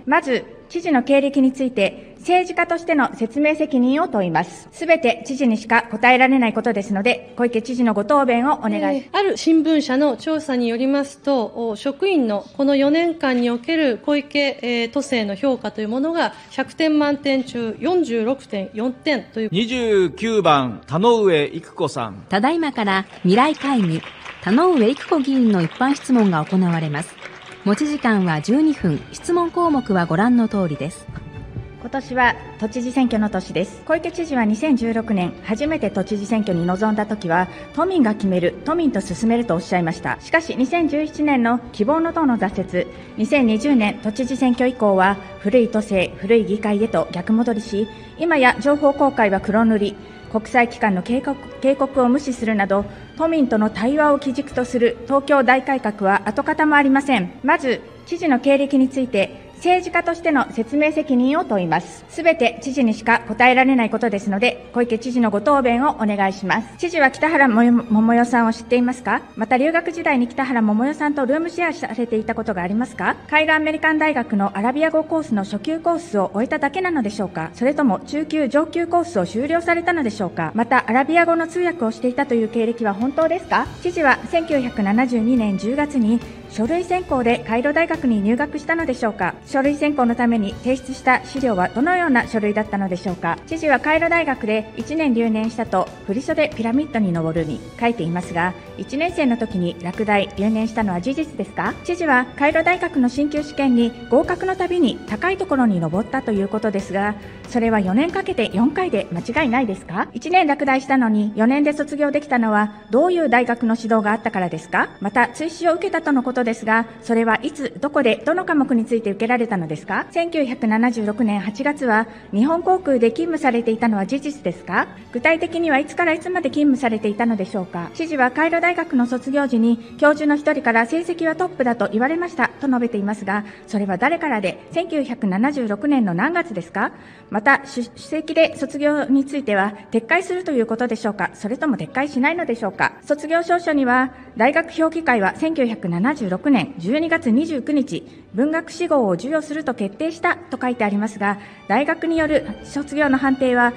まず、知事の経歴について、政治家としての説明責任を問います。すべて知事にしか答えられないことですので、小池知事のご答弁をお願いします。 ある新聞社の調査によりますと、職員のこの4年間における小池都政の評価というものが、100点満点中 46.4 点という。 29番、田上育子さん。 ただいまから未来会議、田上育子議員の一般質問が行われます。持ち時間は12分、質問項目はご覧の通りです。 今年は都知事選挙の年です。小池知事は2016年、初めて都知事選挙に臨んだ時は、都民が決める、都民と進めるとおっしゃいました。しかし2017年の希望の党の挫折、2020年都知事選挙以降は、古い都政、古い議会へと逆戻りし、今や情報公開は黒塗り、国際機関の警告を無視するなど、都民との対話を基軸とする東京大改革は跡形もありません。まず、知事の経歴について、政治家としての説明責任を問います。すべて知事にしか答えられないことですので、小池知事のご答弁をお願いします。知事は北原桃代さんを知っていますか？また留学時代に北原桃代さんとルームシェアされていたことがありますか？カイロアメリカン大学のアラビア語コースの初級コースを終えただけなのでしょうか？それとも中級上級コースを修了されたのでしょうか？またアラビア語の通訳をしていたという経歴は本当ですか？知事は1972年10月に書類選考でカイロ大学に入学したのでしょうか？書類選考のために提出した資料はどのような書類だったのでしょうか？知事はカイロ大学で1年留年したと振袖ピラミッドに登るに書いていますが、1年生の時に落第留年したのは事実ですか？知事はカイロ大学の進級試験に合格のたびに高いところに登ったということですが、それは4年かけて4回で間違いないですか？1年落第したのに4年で卒業できたのはどういう大学の指導があったからですか？また追試を受けたとのことですが、それはいつどこでどの科目について受けられたのですか？1976年8月は日本航空で勤務されていたのは事実ですか？具体的にはいつからいつまで勤務されていたのでしょうか？知事はカイロ大学の卒業時に教授の一人から成績はトップだと言われましたと述べていますが、それは誰からで1976年の何月ですか？また首席で卒業については撤回するということでしょうか？それとも撤回しないのでしょうか？卒業証書には大学評議会は1976年12月29日文学士号を授与すると決定したと書いてありますが、大学による卒業の判定は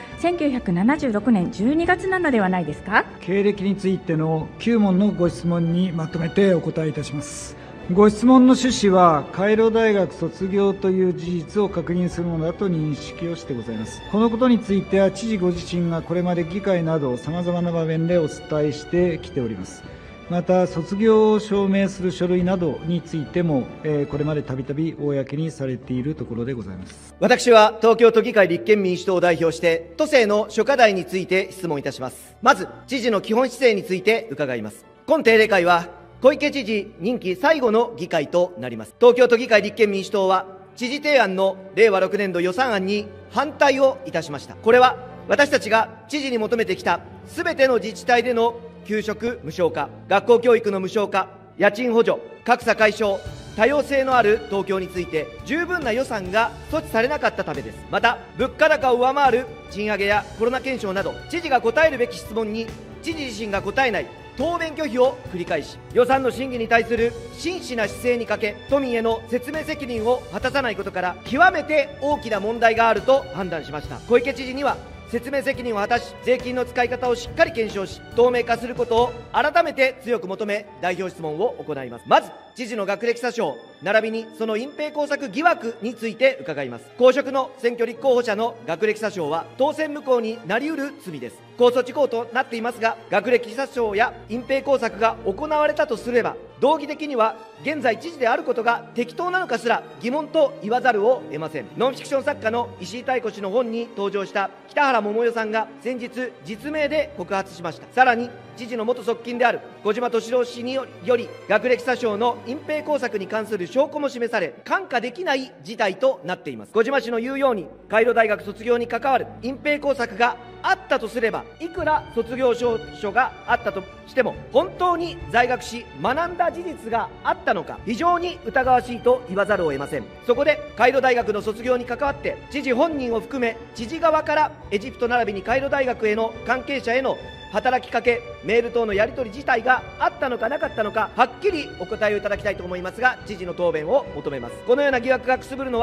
1976年12月なのではないですか？ 経歴についての9問のご質問にまとめてお答えいたします。ご質問の趣旨は、カイロ大学卒業という事実を確認するものだと認識をしてございます。このことについては、知事ご自身がこれまで議会など様々な場面でお伝えしてきております。また、卒業を証明する書類などについても、これまでたびたび公にされているところでございます。 私は東京都議会立憲民主党を代表して、都政の諸課題について質問いたします。まず、知事の基本姿勢について伺います。今定例会は、小池知事任期最後の議会となります。東京都議会立憲民主党は、知事提案の令和6年度予算案に反対をいたしました。これは、私たちが知事に求めてきたすべての自治体での給食無償化、学校教育の無償化、家賃補助、格差解消、多様性のある東京について十分な予算が措置されなかったためです。また、物価高を上回る賃上げやコロナ検証など、知事が答えるべき質問に知事自身が答えない答弁拒否を繰り返し、予算の審議に対する真摯な姿勢に欠け、都民への説明責任を果たさないことから、極めて大きな問題があると判断しました。小池知事には説明責任を果たし、税金の使い方をしっかり検証し、透明化することを改めて強く求め、代表質問を行います。まず、知事の学歴詐称、並びにその隠蔽工作疑惑について伺います。公職の選挙立候補者の学歴詐称は、当選無効になり得る罪です。控訴事項となっていますが、学歴詐称や隠蔽工作が行われたとすれば、道義的には現在知事であることが適当なのかすら疑問と言わざるを得ません。ノンフィクション作家の石井妙子氏の本に登場した北原桃代さんが先日実名で告発しました。さらに知事の元側近である小島敏郎氏により学歴詐称の隠蔽工作に関する証拠も示され、看過できない事態となっています。小島氏の言うように、カイロ大学卒業に関わる隠蔽工作があったとすれば、いくら卒業証書があったとしても、本当に在学し学んだ事実があったのか、非常に疑わしいと言わざるを得ません。そこでカイロ大学の卒業に関わって、知事本人を含め知事側からエジプト並びにカイロ大学への関係者への働きかけ、メール等のやり取り自体があったのかなかったのか、はっきりお答えをいただきたいと思いますが、知事の答弁を求めます。このような疑惑がくすぶるのは、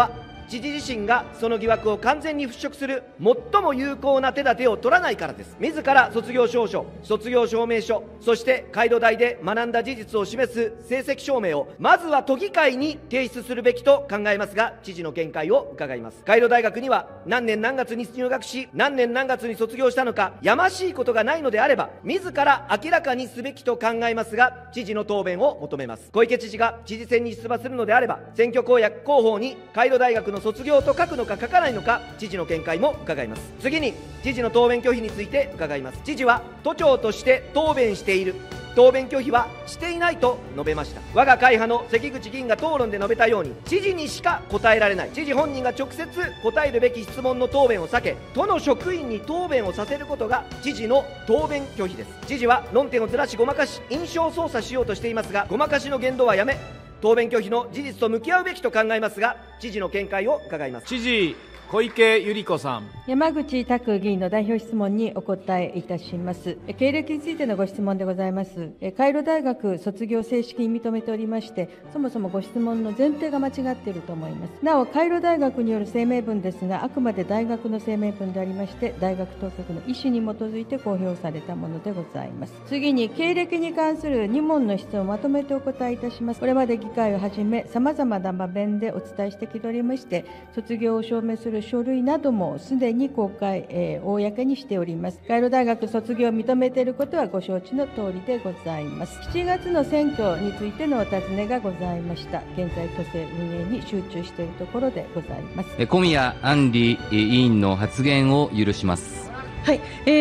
知事自身がその疑惑を完全に払拭する最も有効な手立てを取らないからです。自ら卒業証書、卒業証明書、そしてカイロ大で学んだ事実を示す成績証明をまずは都議会に提出するべきと考えますが、知事の見解を伺います。カイロ大学には何年何月に入学し、何年何月に卒業したのか、やましいことがないのであれば自ら明らかにすべきと考えますが、知事の答弁を求めます。小池知事が知事選に出馬するのであれば、選挙公約広報にカイロ大学の卒業と書くのか書かないのか、知事の見解も伺います。次に知事の答弁拒否について伺います。知事は都庁として答弁している、答弁拒否はしていないと述べました。我が会派の関口議員が討論で述べたように、知事にしか答えられない、知事本人が直接答えるべき質問の答弁を避け、都の職員に答弁をさせることが知事の答弁拒否です。知事は論点をずらしごまかし、印象操作しようとしていますが、ごまかしの言動はやめ、答弁拒否の事実と向き合うべきと考えますが、知事の見解を伺います。 知事、小池百合子さん。 山口拓議員の代表質問にお答えいたします。経歴についてのご質問でございます。カイロ大学卒業正式に認めておりまして、そもそもご質問の前提が間違っていると思います。なお、カイロ大学による声明文ですが、あくまで大学の声明文でありまして、大学当局の意思に基づいて公表されたものでございます。次に、経歴に関する2問の質問をまとめてお答えいたします。これまで議会をはじめ、様々な場面でお伝えしてきておりまして、卒業を証明する書類などもすでに公開、公にしております。カイロ大学卒業を認めていることはご承知の通りでございます。7月の選挙についてのお尋ねがございました。現在都政運営に集中しているところでございます。 小宮安里委員の発言を許します。 はい、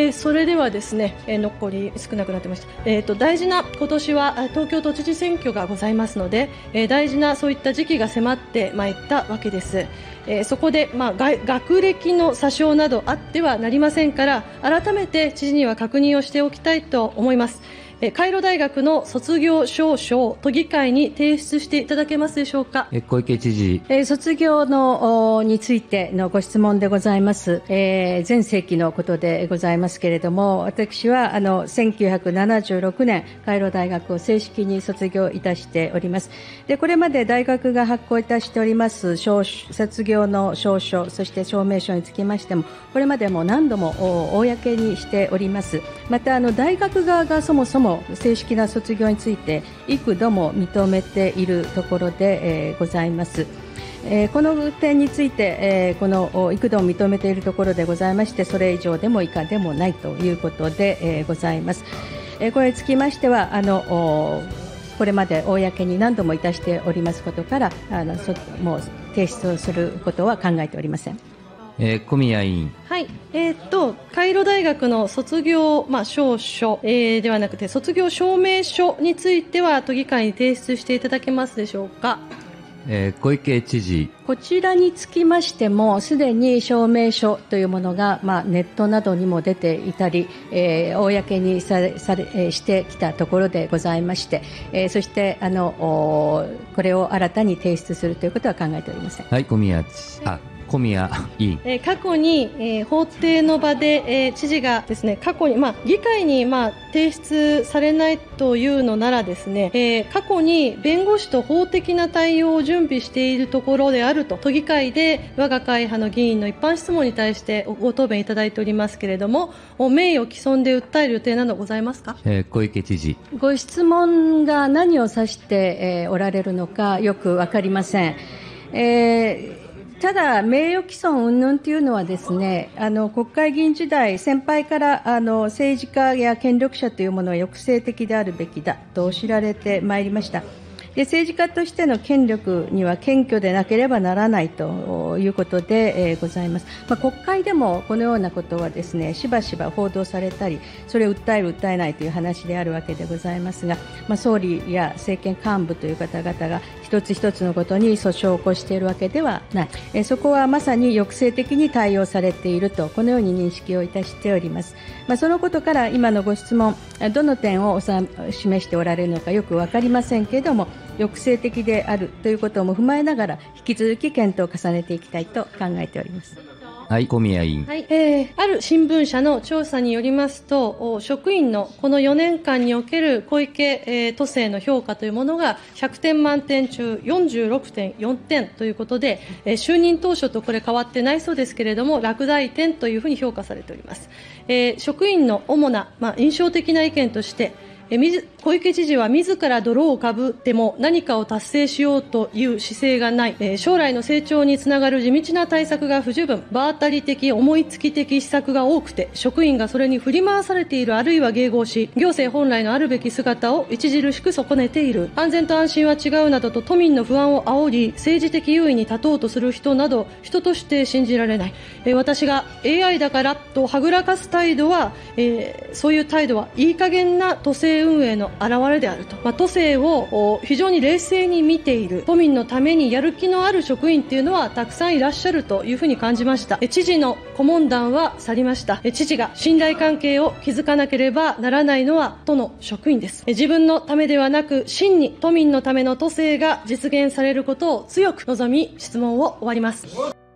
それではですね、残り少なくなってました。大事な今年は東京都知事選挙がございますので、大事なそういった時期が迫ってまいったわけです。そこで、学歴の詐称などあってはなりませんから、改めて知事には確認をしておきたいと思います。カイロ大学の卒業証書を都議会に提出していただけますでしょうか。 小池知事。 卒業のについてのご質問でございます。前世紀のことでございますけれども、私は1976年カイロ大学を正式に卒業いたしております。で、これまで大学が発行いたしております卒業の証書、そして証明書につきましても、これまでも何度も公にしております。また大学側がそもそも正式な卒業について幾度も認めているところで、ございます。この点について、この幾度も認めているところでございまして、それ以上でも以下でもないということで、ございます。これにつきましてはこれまで公に何度もいたしておりますことからもう提出をすることは考えておりません。 小宮委員。 はい、カイロ大学の卒業、証書、ではなくて卒業証明書については都議会に提出していただけますでしょうか。 小池知事。 こちらにつきましても、すでに証明書というものが、ネットなどにも出ていたり、公にしてきたところでございまして、そしてこれを新たに提出するということは考えておりません。 はい、小宮委員。 過去に、法廷の場で、知事がですね、過去に、議会に、提出されないというのならですね、過去に弁護士と法的な対応を準備しているところであると、都議会で我が会派の議員の一般質問に対してご答弁いただいておりますけれども、名誉毀損で訴える予定などございますか。 小池知事。 ご質問が何を指して、おられるのかよくわかりません。ただ、名誉毀損云々というのはですね、国会議員時代、先輩から政治家や権力者というものは抑制的であるべきだと知られてまいりました。で、政治家としての権力には謙虚でなければならないということで、ございます。国会でもこのようなことはですね、しばしば報道されたり、それを訴える、訴えないという話であるわけでございますが、総理や政権幹部という方々が一つ一つのことに訴訟を起こしているわけではない。そこはまさに抑制的に対応されていると、このように認識をいたしております。そのことから今のご質問、どの点を示しておられるのかよくわかりませんけれども、抑制的であるということも踏まえながら、引き続き検討を重ねていきたいと考えております。 はい、小宮委員。 はい、ある新聞社の調査によりますと、職員のこの4年間における小池、都政の評価というものが100点満点中 46.4 点ということで、就任当初とこれ変わってないそうですけれども、落第点というふうに評価されております。職員の主な、印象的な意見として、小池知事は自ら泥をかぶっても何かを達成しようという姿勢がない、将来の成長につながる地道な対策が不十分、場当たり的、思いつき的施策が多くて、職員がそれに振り回されている、あるいは迎合し、行政本来のあるべき姿を著しく損ねている、安全と安心は違うなどと都民の不安を煽り、政治的優位に立とうとする人など、人として信じられない。私が AI だからとはぐらかす態度は、そういう態度はいい加減な都政運営の表れであると、都政を非常に冷静に見ている、都民のためにやる気のある職員というのはたくさんいらっしゃるというふうに感じました。知事の顧問団は去りました。知事が信頼関係を築かなければならないのは都の職員です。自分のためではなく真に都民のための都政が実現されることを強く望み、質問を終わります。